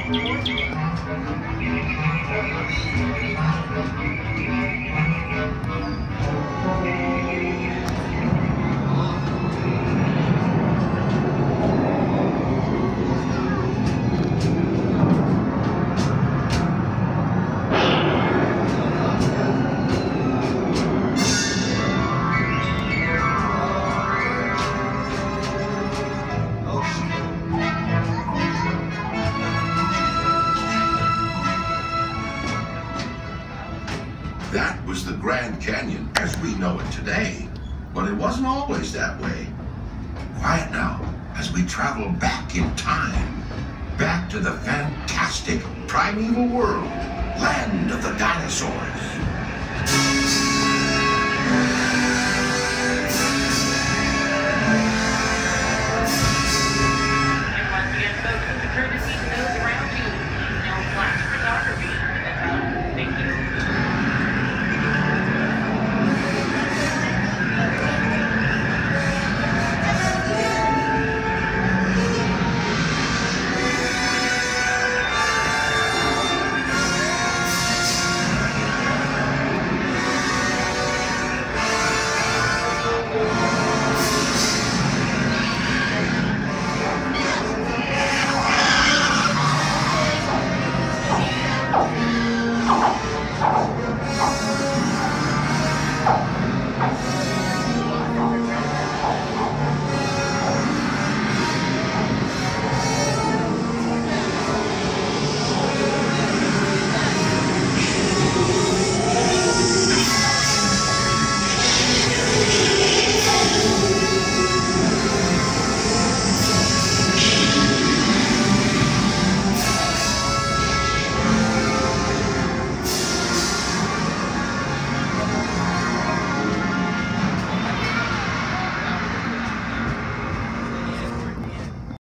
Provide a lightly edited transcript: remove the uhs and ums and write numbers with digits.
That was the Grand Canyon as we know it today, but it wasn't always that way. Quiet now as we travel back in time, back to the fantastic primeval world, land of the dinosaurs.